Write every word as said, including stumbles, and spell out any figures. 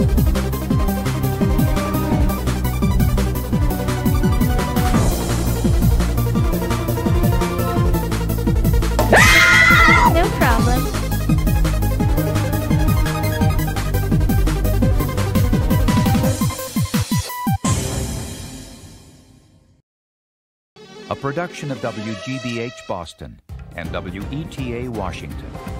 No problem. A production of W G B H Boston and W E T A Washington.